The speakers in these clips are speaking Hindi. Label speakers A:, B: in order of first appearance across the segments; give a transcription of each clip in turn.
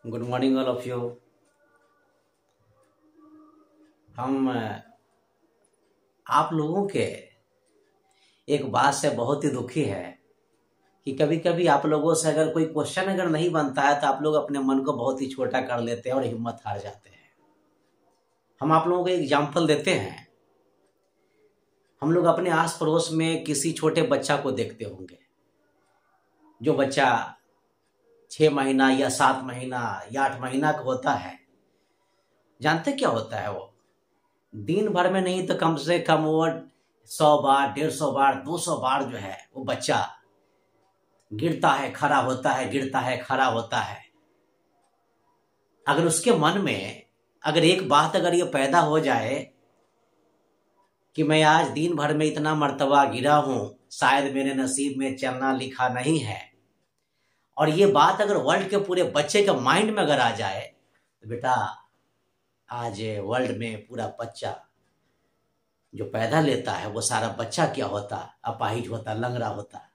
A: Good morning all of you. हम आप लोगों के एक बात से बहुत ही दुखी है कि कभी कभी आप लोगों से अगर कोई क्वेश्चन अगर नहीं बनता है तो आप लोग अपने मन को बहुत ही छोटा कर लेते हैं और हिम्मत हार जाते हैं। हम आप लोगों को एग्जाम्पल देते हैं। हम लोग अपने आस पड़ोस में किसी छोटे बच्चा को देखते होंगे, जो बच्चा 6 महीना या 7 महीना या 8 महीना का होता है। जानते क्या होता है? वो दिन भर में नहीं तो कम से कम वो 100 बार, 150 बार, 200 बार जो है वो बच्चा गिरता है, खड़ा होता है, गिरता है, खड़ा होता है। अगर उसके मन में अगर एक बात अगर ये पैदा हो जाए कि मैं आज दिन भर में इतना मर्तबा गिरा हूं, शायद मेरे नसीब में चलना लिखा नहीं है, और ये बात अगर वर्ल्ड के पूरे बच्चे के माइंड में अगर आ जाए तो बेटा आज वर्ल्ड में पूरा बच्चा जो पैदा लेता है वो सारा बच्चा क्या होता, अपाहिज होता, लंगड़ा होता।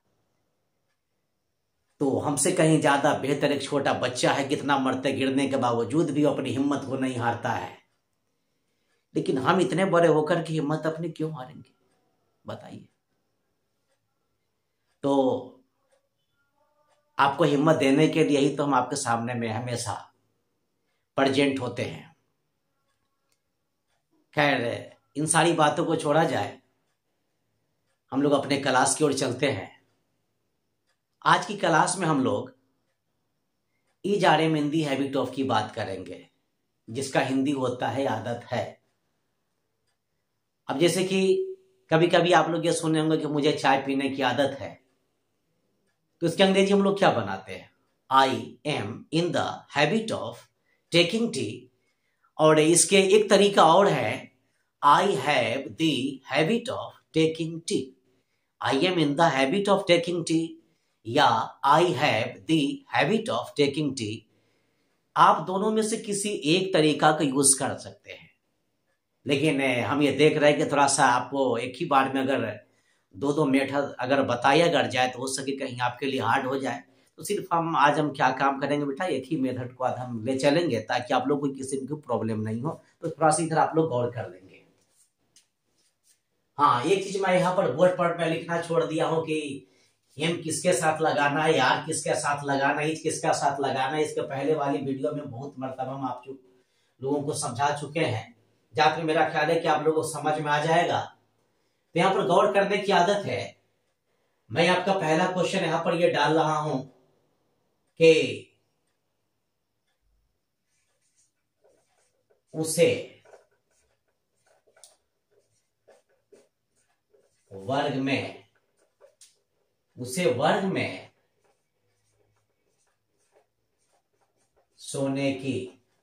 A: तो हमसे कहीं ज्यादा बेहतर एक छोटा बच्चा है, कितना मरते गिरने के बावजूद भी अपनी हिम्मत को नहीं हारता है। लेकिन हम इतने बड़े होकर की हिम्मत अपनी क्यों हारेंगे, बताइए। तो आपको हिम्मत देने के लिए ही तो हम आपके सामने में हमेशा प्रेजेंट होते हैं। खैर, इन सारी बातों को छोड़ा जाए, हम लोग अपने क्लास की ओर चलते हैं। आज की क्लास में हम लोग हिंदी हैबिट ऑफ की बात करेंगे, जिसका हिंदी होता है आदत है। अब जैसे कि कभी कभी आप लोग ये सुने होंगे कि मुझे चाय पीने की आदत है, तो इसके अंग्रेजी हम लोग क्या बनाते हैं? I am in the habit of taking tea. और इसके एक तरीका और है, I have the habit of taking tea. I am in the habit of taking tea या I have the habit of taking tea. आप दोनों में से किसी एक तरीका का यूज कर सकते हैं। लेकिन हम ये देख रहे हैं कि थोड़ा सा आपको एक ही बार में अगर दो मेथड अगर बताया अगर जाए तो हो सके कहीं आपके लिए हार्ड हो जाए। तो सिर्फ आज हम क्या काम करेंगे बेटा, एक ही मेथड को आज हम ले चलेंगे ताकि आप लोग को किसी की प्रॉब्लम नहीं हो। तो थोड़ा सा इधर आप लोग गौर कर लेंगे। हाँ, एक चीज मैं यहाँ पर बोर्ड पर मैं लिखना छोड़ दिया हूँ कि एम किसके साथ लगाना है, यार किसके साथ लगाना है, किसके साथ लगाना है। इसके पहले वाली वीडियो में बहुत मरतबा हम आप लोगों को समझा चुके हैं, जहां पे मेरा ख्याल है कि आप लोगों को समझ में आ जाएगा। तो यहाँ पर गौर करने की आदत है। मैं आपका पहला क्वेश्चन यहाँ पर ये डाल रहा हूं कि उसे वर्ग में सोने की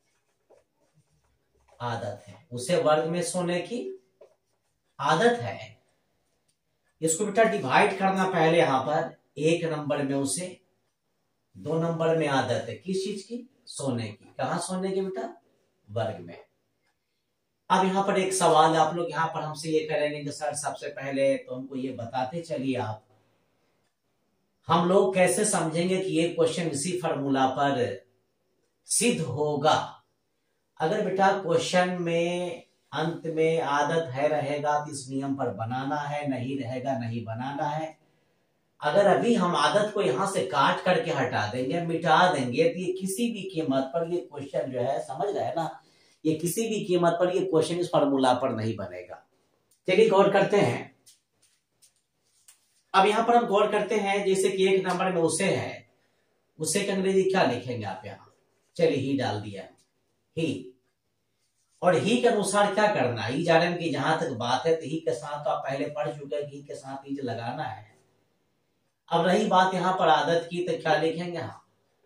A: आदत है। उसे वर्ग में सोने की आदत है। इसको बेटा डिवाइड करना पहले यहां पर 1 नंबर में उसे, 2 नंबर में आदत है किस चीज की? सोने की। कहां सोने की बेटा? वर्ग में। अब यहां पर एक सवाल आप लोग यहां पर हमसे ये करेंगे कि सर सबसे पहले तो हमको ये बताते चलिए आप, हम लोग कैसे समझेंगे कि ये क्वेश्चन इसी फॉर्मूला पर सिद्ध होगा? अगर बेटा क्वेश्चन में अंत में आदत है रहेगा तो इस नियम पर बनाना है, नहीं रहेगा नहीं बनाना है। अगर अभी हम आदत को यहां से काट करके हटा देंगे, मिटा देंगे, तो ये किसी भी कीमत पर ये क्वेश्चन जो है, समझ रहे हैं ना, ये किसी भी कीमत पर ये क्वेश्चन इस फॉर्मूला पर नहीं बनेगा। चलिए गौर करते हैं। अब यहां पर हम गौर करते हैं, जैसे कि 1 नंबर में उसे है, उसे के अंग्रेजी क्या लिखेंगे आप? यहां चलिए ही डाल दिया, ही। और ही के अनुसार क्या करना है? ही जाने की जहां तक बात है तो ही के साथ तो आप पहले पढ़ चुके हैं, ही के साथ ही लगाना है। अब रही बात यहां पर आदत की, तो क्या लिखेंगे? हाँ,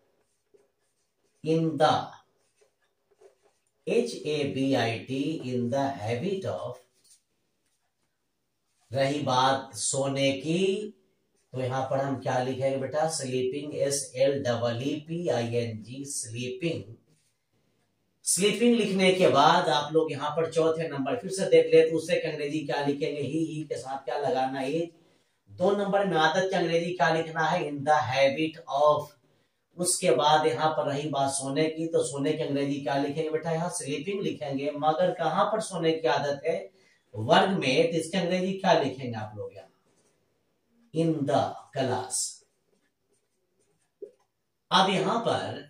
A: in the HABIT, in the habit of. रही बात सोने की, तो यहां पर हम क्या लिखेंगे बेटा? Sleeping, SLEEPING, sleeping. स्लीपिंग लिखने के बाद आप लोग यहां पर चौथे नंबर फिर से देख ले, तो उससे अंग्रेजी क्या लिखेंगे? ही के साथ क्या लगाना है? 2 नंबर में आदत के अंग्रेजी क्या लिखना है? In the habit of. उसके बाद यहाँ पर रही बात सोने की, तो सोने की अंग्रेजी क्या लिखेंगे बेटा, यहाँ स्लीपिंग लिखेंगे। मगर कहां पर सोने की आदत है, वर्ग में, तो इसकी अंग्रेजी क्या लिखेंगे आप लोग, यहाँ इन द क्लास। अब यहां पर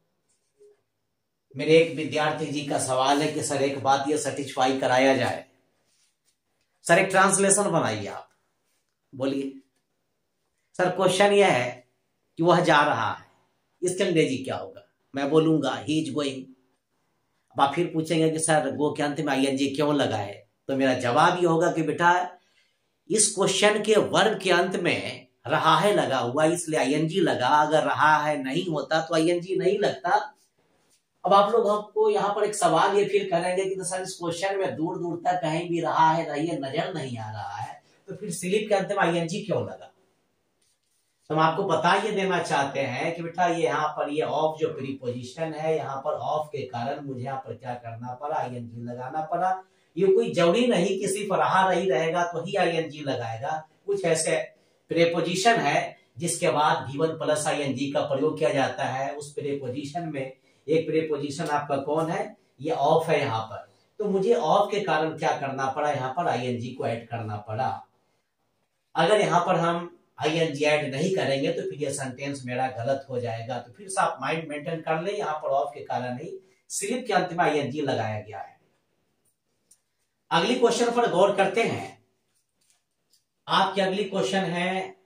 A: मेरे एक विद्यार्थी जी का सवाल है कि सर एक बात ये सेटिस्फाई कराया जाए, सर एक ट्रांसलेशन बनाइए आप। बोलिए सर, क्वेश्चन यह है कि वह जा रहा है, इसके अंग्रेजी क्या होगा। मैं बोलूंगा ही इज गोइंग। अब आप फिर पूछेंगे कि सर गो के अंत में आईएनजी क्यों लगा है, तो मेरा जवाब ये होगा कि बेटा इस क्वेश्चन के वर्ब के अंत में रहा है लगा हुआ, इसलिए आईएनजी लगा। अगर रहा है नहीं होता तो आईएनजी नहीं लगता। अब आप लोग हमको यहाँ पर एक सवाल ये फिर करेंगे कि तो सर इस क्वेश्चन में दूर दूर तक कहीं भी रहा है नहीं है, नजर नहीं आ रहा है, तो फिर स्लीप के अंत में आईएनजी क्यों लगा। तो हम आपको बता ये देना चाहते हैं कि बेटा ये यहाँ पर ये ऑफ जो प्रीपोजिशन है, यहाँ पर ऑफ के कारण मुझे यहाँ पर क्या करना पड़ा, आईएनजी लगाना पड़ा। ये कोई जरूरी नहीं कि सिर्फ रहा रही रहेगा तो ही आईएनजी लगाएगा। कुछ ऐसे प्रीपोजिशन है जिसके बाद गिवन प्लस आईएनजी का प्रयोग किया जाता है। उस प्रीपोजिशन में एक प्रीपोजिशन आपका कौन है, ये ऑफ है यहाँ पर। तो मुझे ऑफ के कारण क्या करना पड़ा, यहाँ पर आईएनजी को ऐड करना पड़ा। अगर यहाँ पर हम आईएनजी ऐड नहीं करेंगे तो फिर ये सेंटेंस मेरा गलत हो जाएगा। तो फिर से आप माइंड मेंटेन कर ले, यहाँ पर ऑफ के कारण ही स्लीप के अंत में आईएनजी लगाया गया है। अगली क्वेश्चन पर गौर करते हैं। आपकी अगली क्वेश्चन है,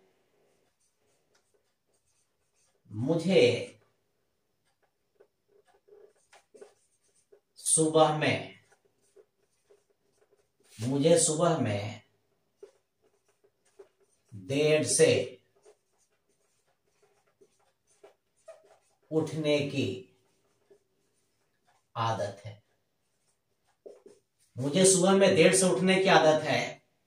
A: मुझे सुबह में देर से उठने की आदत है। मुझे सुबह में देर से उठने की आदत है।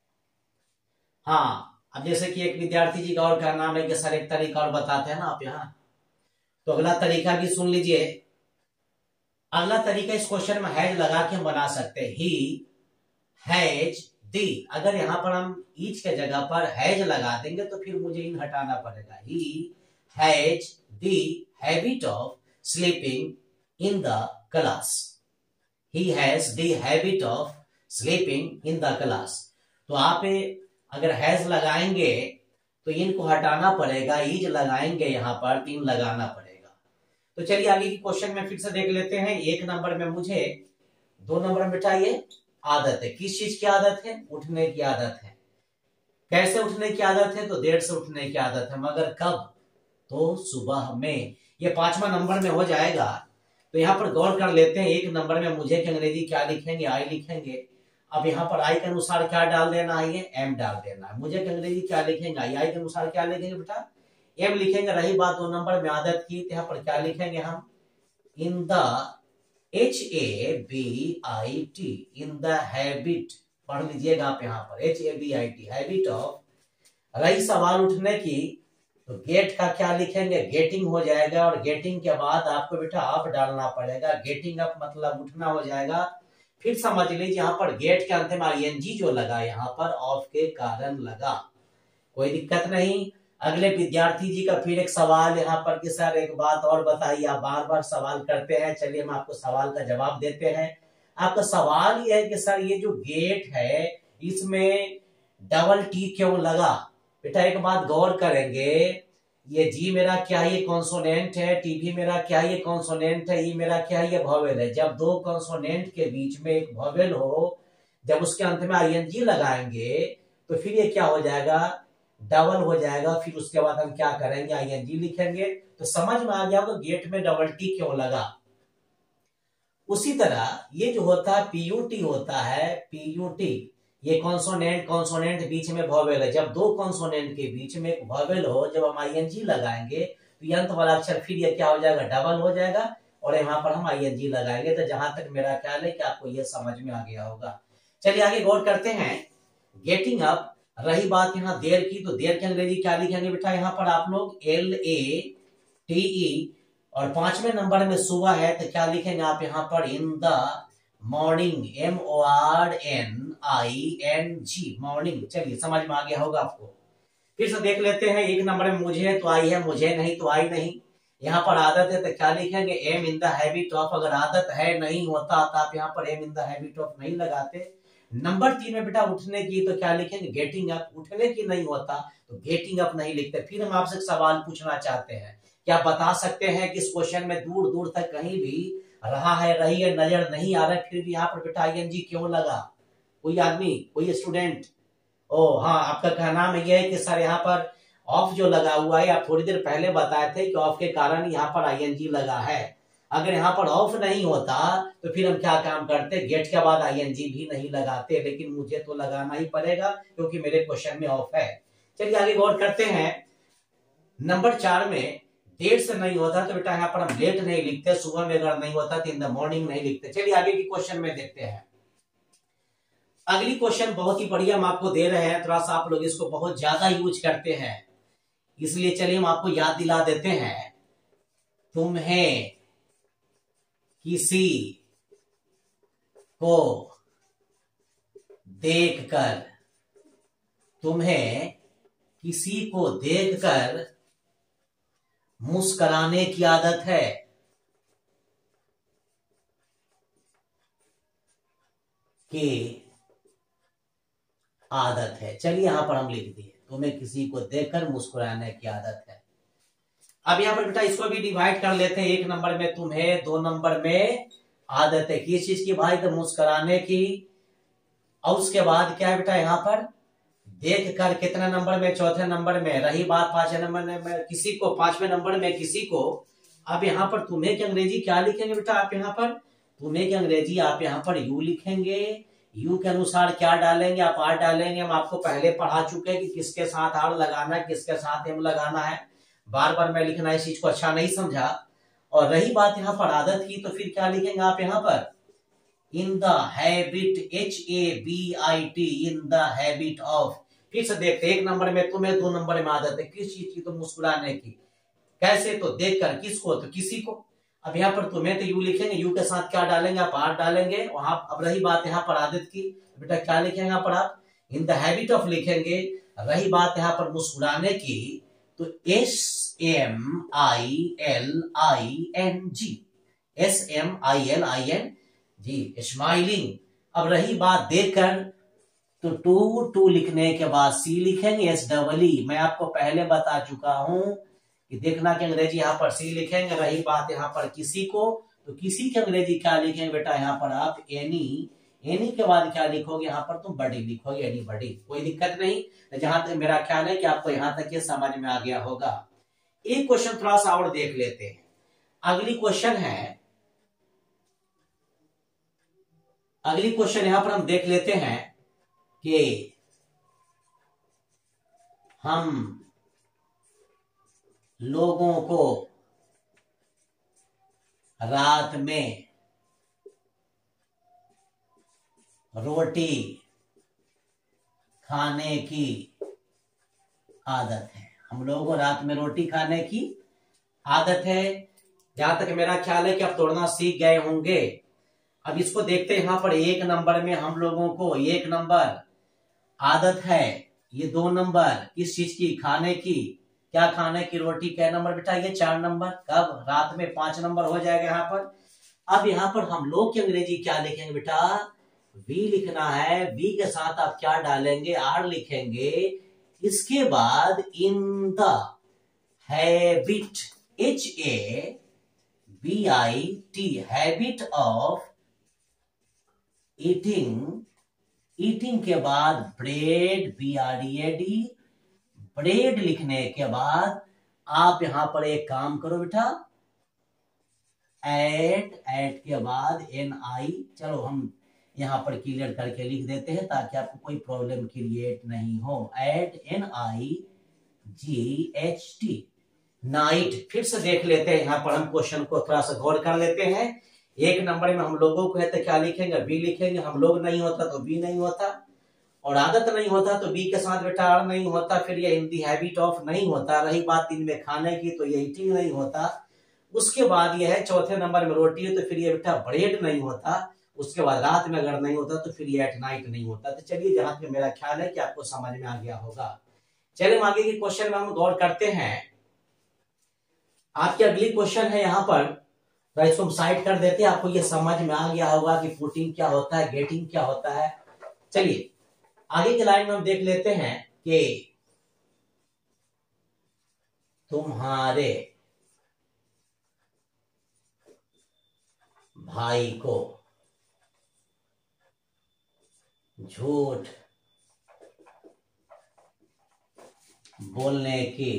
A: हाँ, अब जैसे कि एक विद्यार्थी जी का और क्या नाम है कि सर एक तरीका और बताते हैं ना आप यहाँ, तो अगला तरीका भी सुन लीजिए। अगला तरीका इस क्वेश्चन में हैज लगा के हम बना सकते हैं, ही हैज दी। अगर यहां पर हम ईच के जगह पर हैज लगा देंगे तो फिर मुझे इन हटाना पड़ेगा। He has the habit of sleeping in the class. He has the habit of sleeping in the class. तो आप अगर हैज लगाएंगे तो इनको हटाना पड़ेगा, ईज लगाएंगे यहां पर इन लगाना पड़ेगा। तो चलिए आगे की क्वेश्चन में फिर से देख लेते हैं। एक नंबर में मुझे, 2 नंबर में बेटा ये आदत है। किस चीज की आदत है, उठने की आदत है। कैसे उठने की आदत है, तो देर से उठने की आदत है। मगर कब, तो सुबह में। ये 5वां नंबर में हो जाएगा। तो यहाँ पर गौर कर लेते हैं। 1 नंबर में मुझे की अंग्रेजी क्या लिखेंगे, आई लिखेंगे। अब यहाँ पर आई के अनुसार क्या डाल देना है, ये एम डाल देना है। मुझे की अंग्रेजी क्या लिखेंगे, आई के अनुसार क्या लिखेंगे बेटा, एम लिखेंगे। रही बात 2 नंबर में आदत की, तो यहाँ पर क्या लिखेंगे हम, in the HABIT, in the habit, पढ़ लीजिएगा आप यहाँ पर HABIT, हैबिट ऑफ। रही सवाल उठने की, तो गेट का क्या लिखेंगे, गेटिंग हो जाएगा। और गेटिंग के बाद आपको बेटा अप डालना पड़ेगा। गेटिंग अप मतलब उठना हो जाएगा। फिर समझ लीजिए यहाँ पर गेट के अंत में आईएनजी जो लगा, यहाँ पर ऑफ के कारण लगा, कोई दिक्कत नहीं। अगले विद्यार्थी जी का फिर एक सवाल यहाँ पर कि सर एक बात और बताइए, आप बार बार सवाल करते हैं। चलिए हम आपको सवाल का जवाब देते हैं। आपका सवाल ये है कि सर ये जो गेट है इसमें डबल टी क्यों लगा। बेटा एक बात गौर करेंगे, ये जी मेरा क्या है, ये कॉन्सोनेंट है। टी भी मेरा क्या है, ये कॉन्सोनेंट है। ये मेरा क्या है, ये वॉवेल है। जब 2 कॉन्सोनेंट के बीच में एक वॉवेल हो, जब उसके अंत में आईएनजी लगाएंगे तो फिर ये क्या हो जाएगा, डबल हो जाएगा। फिर उसके बाद हम क्या करेंगे, आईएनजी लिखेंगे। तो समझ में आ गया होगा गेट में डबल टी क्यों लगा। उसी तरह ये जो होता है पीयूटी होता है, पीयूटी, ये कॉन्सोनेंट बीच में वॉवेल है। जब 2 कॉन्सोनेंट के बीच में एक वॉवेल हो, जब हम आईएनजी लगाएंगे तो ये अंत वाला अक्षर फिर ये क्या हो जाएगा, डबल हो जाएगा। और यहाँ पर हम आईएनजी लगाएंगे। तो जहां तक मेरा ख्याल है कि आपको ये समझ में आ गया होगा। चलिए आगे गौर करते हैं। गेटिंग अप, रही बात यहाँ देर की, तो देर की अंग्रेजी क्या लिखेंगे बेटा, यहाँ पर आप लोग LATE। और 5वें नंबर में सुबह है, तो क्या लिखेंगे आप यहाँ पर, in the morning, MORNING, morning. चलिए समझ में आ गया होगा आपको। फिर से देख लेते हैं। 1 नंबर में मुझे है तो आई है, मुझे नहीं तो आई नहीं। यहाँ पर आदत है तो क्या लिखेंगे, am in the habit of. अगर आदत है नहीं होता तो आप यहाँ पर am in the habit of नहीं लगाते। नंबर 3 में बेटा उठने की, तो क्या लिखेंगे, गेटिंग अप। उठने की नहीं होता तो गेटिंग अप नहीं लिखते। फिर हम आपसे सवाल पूछना चाहते हैं, क्या बता सकते हैं कि इस क्वेश्चन में दूर दूर तक कहीं भी रहा है, रही है, नजर नहीं आ रहा है, फिर भी यहाँ पर बेटा आईएनजी क्यों लगा? कोई आदमी, कोई स्टूडेंट? ओ हाँ, आपका कहना है यह है कि सर यहाँ पर ऑफ जो लगा हुआ है, आप थोड़ी देर पहले बताए थे कि ऑफ के कारण यहाँ पर आईएनजी लगा है। अगर यहाँ पर ऑफ नहीं होता तो फिर हम क्या काम करते, गेट के बाद आईएनजी भी नहीं लगाते, लेकिन मुझे तो लगाना ही पड़ेगा क्योंकि मेरे क्वेश्चन में ऑफ है। चलिए आगे गौर करते हैं। नंबर 4 में देर से नहीं होता तो बेटा यहाँ पर हम लेट नहीं लिखते, सुबह में अगर नहीं होता तो इन द मॉर्निंग नहीं लिखते। चलिए आगे की क्वेश्चन में देखते हैं। अगली क्वेश्चन बहुत ही बढ़िया हम आपको दे रहे हैं, थोड़ा सा आप लोग इसको बहुत ज्यादा यूज करते हैं, इसलिए चलिए हम आपको याद दिला देते हैं। तुम्हें किसी को देखकर, तुम्हें किसी को देखकर मुस्कुराने की आदत है। कि आदत है। चलिए यहां पर हम लिख दिए, तुम्हें किसी को देखकर मुस्कुराने की आदत है। अब यहाँ पर बेटा इसको भी डिवाइड कर लेते हैं। 1 नंबर में तुम्हें, 2 नंबर में आदत है किस चीज की भाई, तो मुस्कुराने की। और उसके बाद क्या है बेटा यहाँ पर देख कर, कितने नंबर में, 4थे नंबर में। रही बात 5वें नंबर में किसी को, 5वें नंबर में किसी को। अब यहाँ पर तुम्हें की अंग्रेजी क्या लिखेंगे बेटा, आप यहाँ पर तुम्हें की अंग्रेजी आप यहाँ पर यू लिखेंगे। यू के अनुसार क्या डालेंगे, आप आर डालेंगे। हम आपको पहले पढ़ा चुके हैं कि किसके साथ आर लगाना है, किसके साथ एम लगाना है। बार बार मैं लिखना इस चीज को अच्छा नहीं समझा। और रही बात यहाँ पर आदत की, तो फिर क्या लिखेंगे आप यहाँ पर, in the habit, HABIT, in the habit of. फिर से देखते, 1 नंबर में तुम्हें, 2 नंबर में आदत है किस चीज की, तो मुस्कुराने की। कैसे, तो देखकर, किसको, तो किसी को। अब यहाँ पर तुम्हें तो यू लिखेंगे, यू के साथ क्या डालेंगे, आप आर डालेंगे वहां। अब रही बात यहाँ पर आदत की, बेटा क्या लिखेंगे यहाँ पर आप, इन द हैबिट ऑफ लिखेंगे। रही बात यहाँ पर मुस्कुराने की, तो SMILING, SMILING, स्माइलिंग। अब रही बात देखकर, तो टू लिखने के बाद सी लिखेंगे, SEE। मैं आपको पहले बता चुका हूं कि देखना कि अंग्रेजी यहाँ पर सी लिखेंगे। रही बात यहाँ पर किसी को, तो किसी की अंग्रेजी क्या लिखेंगे बेटा यहाँ पर आप, एनी। एनी के बाद क्या लिखोगे यहाँ पर, तुम बड़ी लिखोगे, एनी बड़ी। कोई दिक्कत नहीं। जहां तक मेरा ख्याल है कि आपको यहाँ तक ये समझ में आ गया होगा। एक क्वेश्चन थोड़ा सा और देख लेते हैं। अगली क्वेश्चन यहां पर हम देख लेते हैं कि हम लोगों को रात में रोटी खाने की आदत है। हम लोगों को रात में रोटी खाने की आदत है। जहां तक मेरा ख्याल है कि आप तोड़ना सीख गए होंगे। अब इसको देखते हैं। यहां पर 1 नंबर में हम लोगों को 1 नंबर आदत है। ये 2 नंबर किस चीज की, खाने की। क्या खाने की, रोटी। क्या नंबर बेटा, ये 4 नंबर। कब, रात में 5 नंबर हो जाएगा यहाँ पर। अब यहाँ पर हम लोग की अंग्रेजी क्या लिखेंगे बेटा, वी लिखना है। वी के साथ आप क्या डालेंगे, आर लिखेंगे। इसके बाद in the habit, HABIT, habit of eating. Eating के बाद ब्रेड, BREAD, ब्रेड लिखने के बाद आप यहां पर एक काम करो बेटा, ऐड के बाद NI। चलो हम यहां पर क्लियर करके लिख देते हैं ताकि आपको कोई प्रॉब्लम क्रिएट नहीं हो। Add NIGHT, night. फिर से देख लेते हैं। यहां पर हम क्वेश्चन को थोड़ा सा गौर कर लेते हैं। 1 नंबर में हम लोगों को है तो क्या लिखेंगे, बी लिखेंगे। हम लोग नहीं होता तो बी नहीं होता, और आदत नहीं होता तो बी के साथ बेटा आर नहीं होता। फिर ये इन दी हैबिट ऑफ नहीं होता। रही बात दिन में खाने की, तो ये ईटिंग नहीं होता। उसके बाद ये है 4थे नंबर में रोटी है, तो फिर ये बेटा ब्रेड नहीं होता। उसके बाद रात में अगर नहीं होता तो फिर ये एट नाइट नहीं होता। तो चलिए जहां तक मेरा ख्याल है कि आपको समझ में आ गया होगा। चलिए हम आगे के क्वेश्चन में हम गौर करते हैं। आपकी अगली क्वेश्चन है यहाँ पर, तो इसको हम साइड कर देते हैं। आपको ये समझ में आ गया होगा कि पुटिंग क्या होता है, गेटिंग क्या होता है। चलिए आगे के लाइन में हम देख लेते हैं कि तुम्हारे भाई को झूठ बोलने की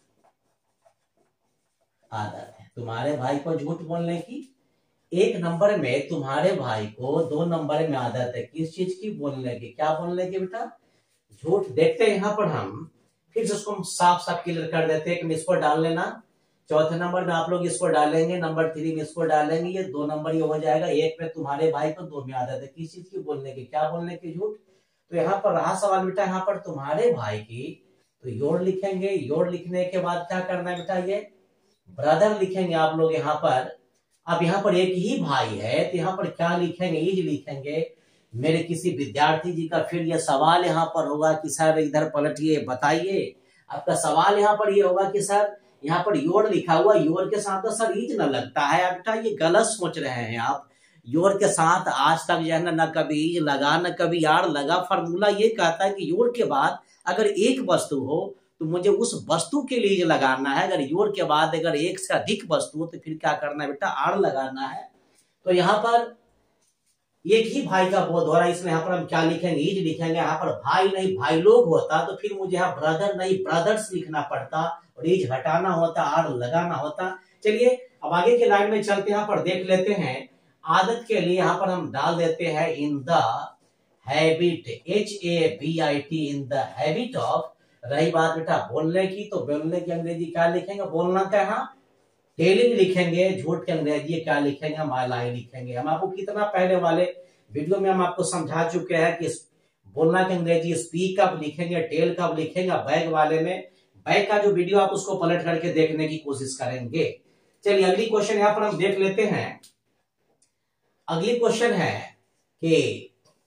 A: आदत है। तुम्हारे भाई को झूठ बोलने की, एक नंबर में तुम्हारे भाई को, दो नंबर में आदत है किस चीज की, बोलने की। क्या बोलने की बेटा? झूठ। देखते हैं यहाँ पर हम फिर से उसको हम साफ साफ क्लियर कर देते हैं कि इसको डाल लेना। चौथे नंबर में आप लोग इसको डालेंगे, नंबर 3 में इसको डालेंगे, ये 2 नंबर ये हो जाएगा। एक में तुम्हारे भाई को, 2 में आदत है किस चीज की, बोलने की। क्या बोलने की? झूठ। तो यहाँ पर रहा सवाल बेटा, यहाँ पर तुम्हारे भाई की, तो योर लिखेंगे। योर लिखने के बाद क्या करना है बेटा, ये ब्रदर लिखेंगे आप लोग यहाँ पर। अब यहाँ पर एक ही भाई है तो यहाँ पर क्या लिखेंगे, इज लिखेंगे। मेरे किसी विद्यार्थी जी का फिर ये सवाल यहाँ पर होगा कि सर इधर पलटिए, बताइए। आपका सवाल यहाँ पर ये होगा कि सर यहाँ पर योर लिखा हुआ, योर के साथ तो सर इज न लगता है। बेटा ये गलत सोच रहे हैं आप। योर के साथ आज तक जो है ना कभी इज लगा न कभी आर लगा। फॉर्मूला ये कहता है कि योर के बाद अगर एक वस्तु हो तो मुझे उस वस्तु के लिए लगाना है। अगर योर के बाद अगर एक से अधिक वस्तु हो तो फिर क्या करना है बेटा, आर लगाना है। तो यहाँ पर एक ही भाई का बोध हो रहा है, इसलिए यहाँ पर हम क्या लिखेंगे, इज लिखेंगे। यहाँ पर भाई नहीं भाई लोग होता तो फिर मुझे यहाँ ब्रदर नहीं ब्रदर्स लिखना पड़ता और इज हटाना होता, आर लगाना होता। चलिए अब आगे के लाइन में चलते, यहाँ पर देख लेते हैं। आदत के लिए यहाँ पर हम डाल देते हैं in the habit, HABIT, in the habit of. रही बात बेटा बोलने की, तो बोलने की अंग्रेजी क्या लिखेंगे, बोलना क्या है, टेलिंग लिखेंगे। झूठ के अंग्रेजी क्या लिखेंगे, हम लाई लिखेंगे। हम आपको कितना पहले वाले वीडियो में हम आपको समझा चुके हैं कि बोलना के अंग्रेजी स्पीक अप लिखेंगे, टेल कब लिखेंगे। बैग वाले में, बैग का जो वीडियो आप उसको पलट करके देखने की कोशिश करेंगे। चलिए अगली क्वेश्चन यहाँ पर हम देख लेते हैं। अगली क्वेश्चन है कि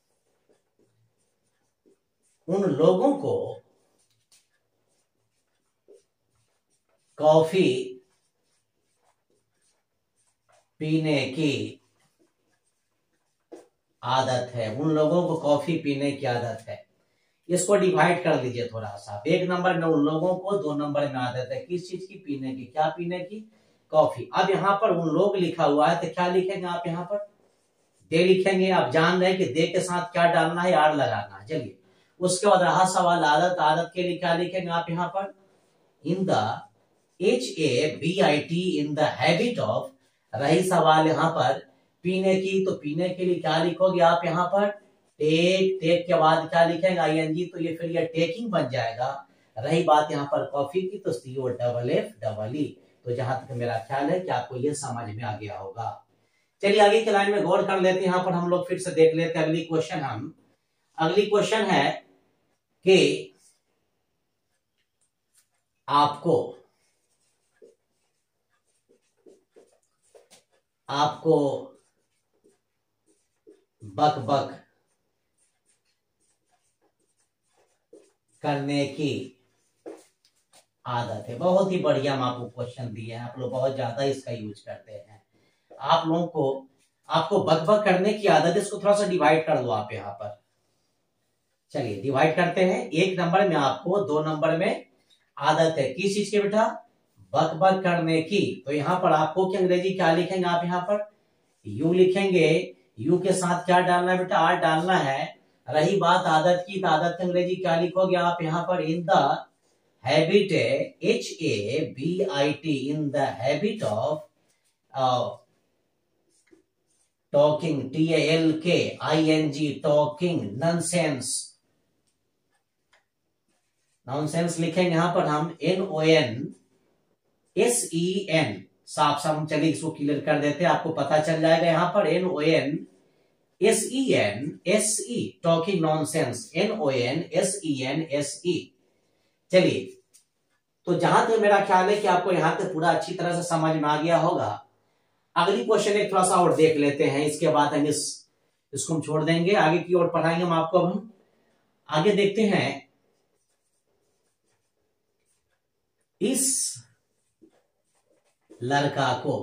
A: उन लोगों को कॉफी पीने की आदत है। उन लोगों को कॉफी पीने की आदत है। इसको डिवाइड कर लीजिए थोड़ा सा। एक नंबर में उन लोगों को, 2 नंबर में आदत है किस चीज की, पीने की। क्या पीने की? कॉफी। अब यहाँ पर उन लोग लिखा हुआ है तो क्या लिखेंगे आप, यहाँ पर दे लिखेंगे। आप जान रहे हैं कि दे के साथ क्या डालना है, आर लगाना है। चलिए उसके बाद रहा सवाल आदत। आदत के लिए क्या लिखेंगे आप यहाँ पर, in the HABIT, in the habit of. रही सवाल यहाँ पर पीने की, तो पीने के लिए क्या लिखोगे आप यहाँ पर, टेक। टेक के बाद क्या लिखेंगे, ING, तो ये फिर ये टेकिंग बन जाएगा। रही बात यहाँ पर कॉफी की, तो COFFEE। तो जहां तक मेरा ख्याल है कि आपको ये समझ में आ गया होगा। चलिए आगे के लाइन में गौर कर लेते हैं। यहाँ पर हम लोग फिर से देख लेते हैं अगली क्वेश्चन। अगली क्वेश्चन है कि आपको बक बक करने की आदत है। बहुत ही बढ़िया हम आपको क्वेश्चन दिए हैं, आप लोग बहुत ज्यादा इसका यूज करते हैं। आप लोगों को, आपको बक बक करने की आदत है, इसको थोड़ा सा डिवाइड कर दो आप यहाँ पर। चलिए डिवाइड करते हैं। 1 नंबर में आपको, 2 नंबर में आदत है किस चीज के बेटा, बक बक करने की। तो यहाँ पर आपको की अंग्रेजी क्या लिखेंगे आप, यहाँ पर यू लिखेंगे। यू के साथ क्या डालना है बेटा, आर डालना है। रही बात आदत की, तो आदत की अंग्रेजी क्या लिखोगे आप यहाँ पर, in the habit, HABIT, in the habit of talking, TALKING, talking nonsense. Nonsense लिखेंगे यहाँ पर हम NONSEN। साफ साफ हम चलिए इसको क्लियर कर देते हैं, आपको पता चल जाएगा। यहाँ पर NONSENSE, टॉकिंग नॉनसेंस, NONSENSE। चलिए तो जहां तक मेरा ख्याल है कि आपको यहाँ तक पूरा अच्छी तरह से समझ में आ गया होगा। अगली क्वेश्चन एक थोड़ा सा और देख लेते हैं, इसके बाद हम इसको हम छोड़ देंगे, आगे की ओर पढ़ाएंगे हम आपको। अब हम आगे देखते हैं। इस लड़का को,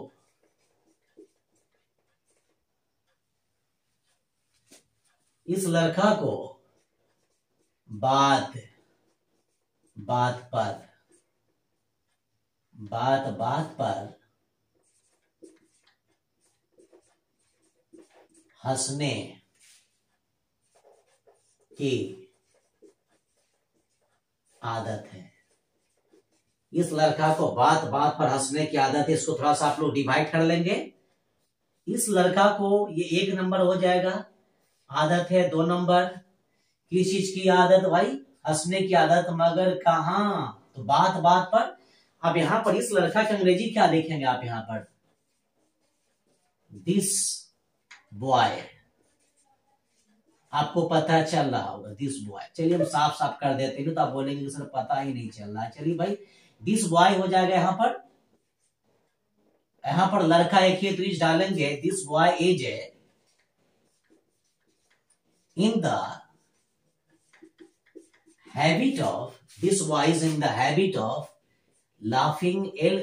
A: इस लड़का को बात बात पर हंसने की आदत है। इस लड़का को बात बात पर हंसने की आदत है। इसको थोड़ा सा आप लोग डिवाइड कर लेंगे। इस लड़का को, ये 1 नंबर हो जाएगा, आदत है 2 नंबर। किस चीज की आदत भाई? हंसने की आदत, मगर कहां? तो बात बात पर। अब यहां पर इस लड़का की अंग्रेजी क्या लिखेंगे आप? यहां पर दिस बॉय, आपको पता चल रहा होगा दिस बॉय। चलिए हम साफ साफ कर देते हैं, तो आप बोलेंगे कि सर पता ही नहीं चल रहा। चलिए भाई, दिस बॉय हो जाएगा। यहां पर लड़का एक ही त्रिज डालेंगे। This boy is in the habit of, this boy is in the habit of laughing,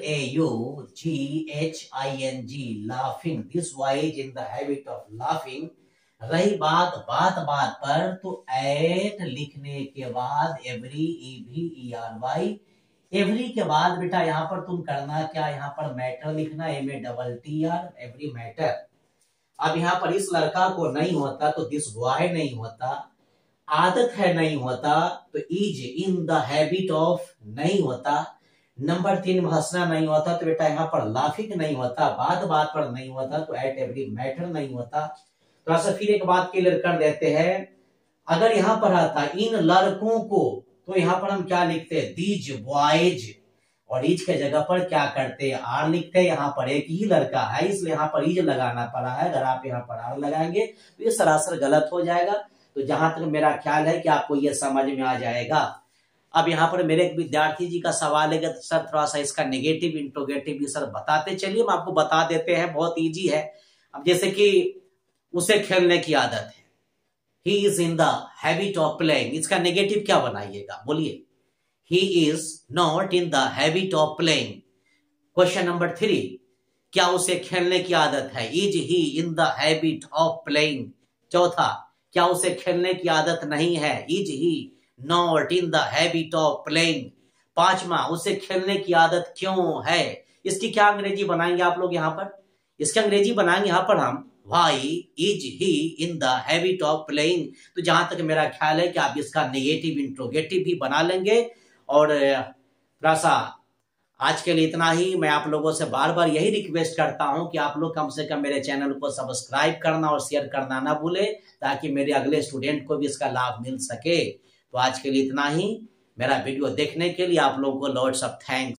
A: LAUGHING, laughing. This boy is in the habit of laughing. रही बात पर, तो एट लिखने के बाद एवरी, EVERY, एवरी के बाद बेटा यहां पर तुम करना क्या? यहां पर मैटर लिखना, MATTER, एवरी मैटर। अब यहां पर इस लड़का को नहीं होता तो दिस बॉय नहीं होता, आदत है नहीं होता तो is in the habit of नहीं होता, नंबर 3 में हंसना नहीं होता तो बेटा यहाँ पर लाफिंग नहीं होता, बात बात पर नहीं होता तो एट एवरी मैटर नहीं होता। थोड़ा सा फिर एक बात क्लियर कर देते हैं। अगर यहाँ पर आता इन लड़कों को, तो यहाँ पर हम क्या लिखते हैं? दीज बॉयज, और इज के जगह पर क्या करते हैं? आर लिखते हैं। यहाँ पर एक ही लड़का है इसलिए यहाँ पर इज लगाना पड़ा है। अगर आप यहाँ पर आर लगाएंगे तो ये सरासर गलत हो जाएगा। तो जहां तक मेरा ख्याल है कि आपको ये समझ में आ जाएगा। अब यहाँ पर मेरे एक विद्यार्थी जी का सवाल है कि सर थोड़ा सा इसका नेगेटिव इंट्रोगेटिव भी सर बताते। चलिए हम आपको बता देते हैं, बहुत इजी है। अब जैसे कि उसे खेलने की आदत है, he is in the habit of playing, इसका नेगेटिव क्या बनाइएगा? बोलिए। He is not in the habit of playing. Question number 3, क्या उसे खेलने की आदत है? Is he in the habit of playing. चौथा, क्या उसे खेलने की आदत नहीं है? Is he not in the habit of playing. 5वां, उसे खेलने की आदत क्यों है? इसकी क्या अंग्रेजी बनाएंगे आप लोग? यहाँ पर इसकी अंग्रेजी बनाएंगे यहाँ पर हम, why is he in the habit of playing. तो जहां तक मेरा ख्याल है कि आप इसका नेगेटिव इंट्रोगेटिव भी बना लेंगे। और थोड़ा सा आज के लिए इतना ही। मैं आप लोगों से बार बार यही रिक्वेस्ट करता हूं कि आप लोग कम से कम मेरे चैनल को सब्सक्राइब करना और शेयर करना ना भूले, ताकि मेरे अगले स्टूडेंट को भी इसका लाभ मिल सके। तो आज के लिए इतना ही। मेरा वीडियो देखने के लिए आप लोगों को लॉट्स ऑफ थैंक्स।